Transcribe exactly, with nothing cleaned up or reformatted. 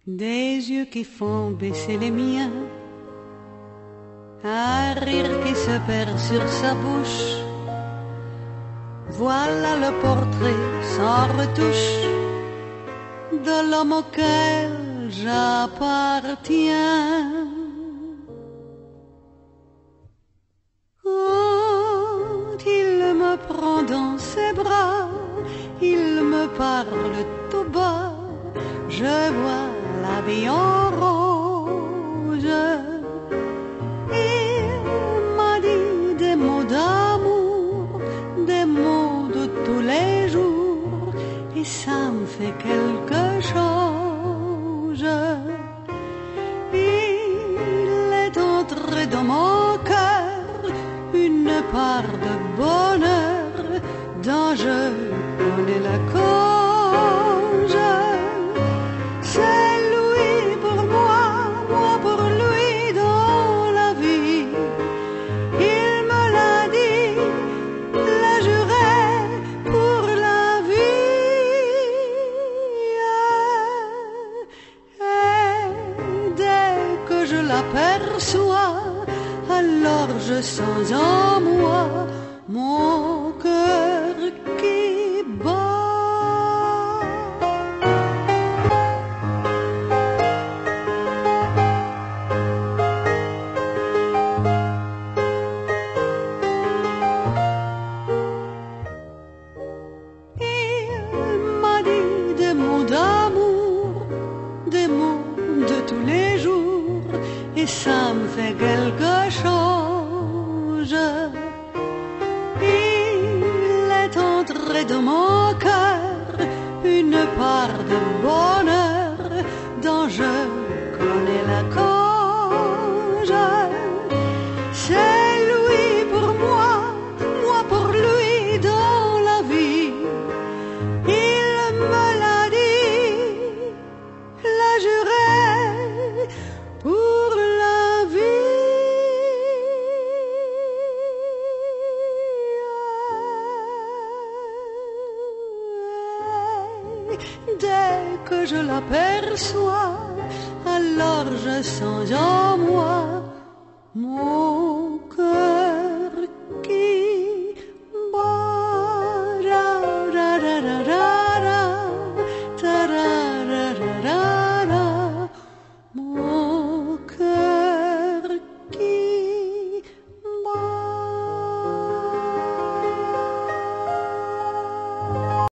Des yeux qui font baisser les miens, un rire qui se perd sur sa bouche. Voilà le portrait sans retouche de l'homme auquel j'appartiens. Quand il me prend dans ses bras, il me parle tout bas, je vois la vie en rose. Il m'a dit des mots d'amour, des mots de tous les jours, et ça me fait quelque chose. Il est entré dans mon cœur une part de bonheur dont je connais la cause. C'est lui pour moi, moi pour lui dans la vie. Il me l'a dit, l'a juré pour la vie. Et dès que je l'aperçois, alors je sens en moi mon cœur qui bat. Il m'a dit des mots d'amour, des mots de tous les jours, et ça me fait quelque chose. Il est entré dans mon cœur une part de bonheur dont je connais la cause. C'est lui pour moi, moi pour lui dans la vie. Il me l'a dit, l'a juré pour la vie. Dès que je l'aperçois, alors je sens en moi mon cœur